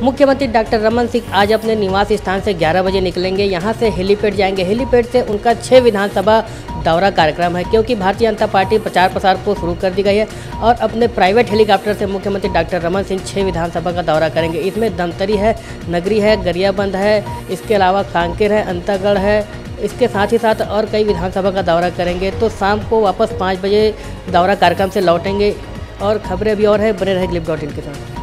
मुख्यमंत्री डॉक्टर रमन सिंह आज अपने निवास स्थान से 11 बजे निकलेंगे। यहां से हेलीपैड जाएंगे। हेलीपैड से उनका 6 विधानसभा दौरा कार्यक्रम है, क्योंकि भारतीय जनता पार्टी प्रचार प्रसार को शुरू कर दी गई है और अपने प्राइवेट हेलीकॉप्टर से मुख्यमंत्री डॉक्टर रमन सिंह 6 विधानसभा का दौरा करेंगे। इसमें धमतरी है, नगरी है, गरियाबंद है, इसके अलावा कांकेर है, अंतागढ़ है, इसके साथ ही साथ और कई विधानसभा का दौरा करेंगे। तो शाम को वापस 5 बजे दौरा कार्यक्रम से लौटेंगे। और खबरें भी और है, बने रहे Glip.in के साथ।